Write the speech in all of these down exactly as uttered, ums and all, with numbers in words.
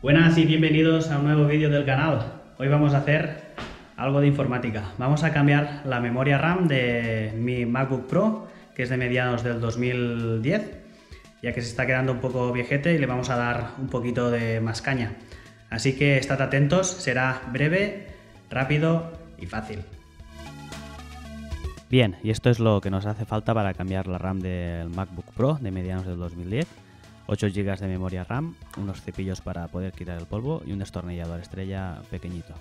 Buenas y bienvenidos a un nuevo vídeo del canal. Hoy vamos a hacer algo de informática. Vamos a cambiar la memoria RAM de mi MacBook Pro, que es de mediados del dos mil diez, ya que se está quedando un poco viejete y le vamos a dar un poquito de más caña. Así que estad atentos, será breve, rápido y fácil. Bien, y esto es lo que nos hace falta para cambiar la RAM del MacBook Pro de mediados del dos mil diez. ocho gigas de memoria RAM, unos cepillos para poder quitar el polvo y un destornillador estrella pequeñito.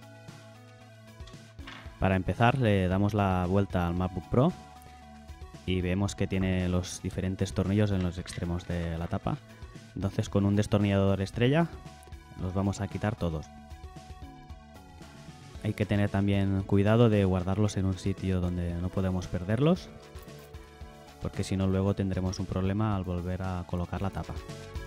Para empezar le damos la vuelta al MacBook Pro y vemos que tiene los diferentes tornillos en los extremos de la tapa. Entonces con un destornillador estrella los vamos a quitar todos. Hay que tener también cuidado de guardarlos en un sitio donde no podemos perderlos, porque si no luego tendremos un problema al volver a colocar la tapa.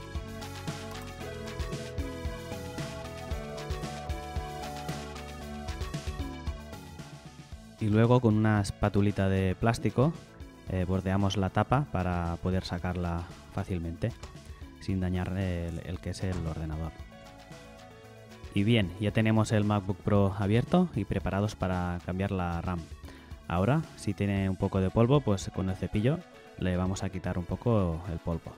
Y luego con una espatulita de plástico eh, bordeamos la tapa para poder sacarla fácilmente, sin dañar el, el que es el ordenador. Y bien, ya tenemos el MacBook Pro abierto y preparados para cambiar la RAM. Ahora, si tiene un poco de polvo, pues con el cepillo le vamos a quitar un poco el polvo.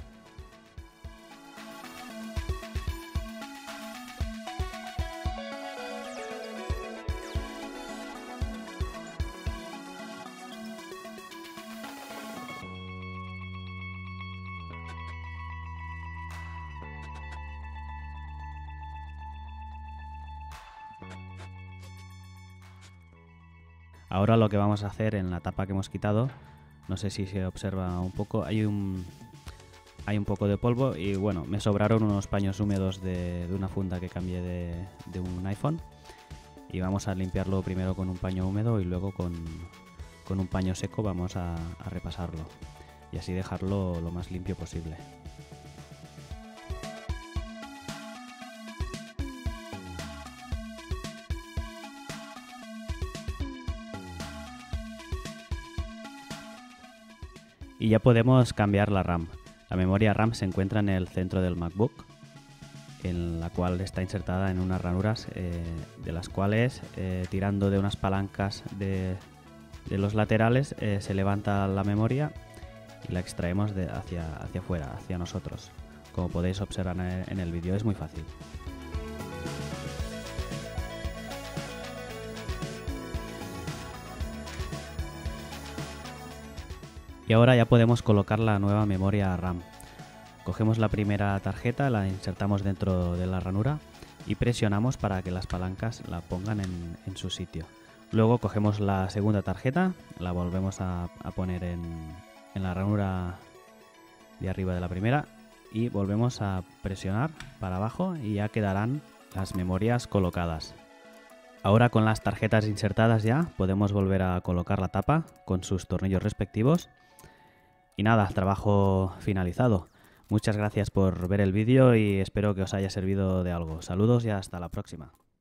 Ahora lo que vamos a hacer en la tapa que hemos quitado, no sé si se observa un poco, hay un, hay un poco de polvo y bueno, me sobraron unos paños húmedos de, de una funda que cambié de, de un iPhone, y vamos a limpiarlo primero con un paño húmedo y luego con, con un paño seco vamos a, a repasarlo y así dejarlo lo más limpio posible. Y ya podemos cambiar la RAM. La memoria RAM se encuentra en el centro del MacBook, en la cual está insertada en unas ranuras eh, de las cuales, eh, tirando de unas palancas de, de los laterales, eh, se levanta la memoria y la extraemos de hacia, hacia afuera, hacia nosotros. Como podéis observar en el vídeo, es muy fácil. Y ahora ya podemos colocar la nueva memoria RAM. Cogemos la primera tarjeta, la insertamos dentro de la ranura y presionamos para que las palancas la pongan en, en su sitio. Luego cogemos la segunda tarjeta, la volvemos a, a poner en, en la ranura de arriba de la primera y volvemos a presionar para abajo y ya quedarán las memorias colocadas. Ahora con las tarjetas insertadas ya podemos volver a colocar la tapa con sus tornillos respectivos. Y nada, trabajo finalizado. Muchas gracias por ver el vídeo y espero que os haya servido de algo. Saludos y hasta la próxima.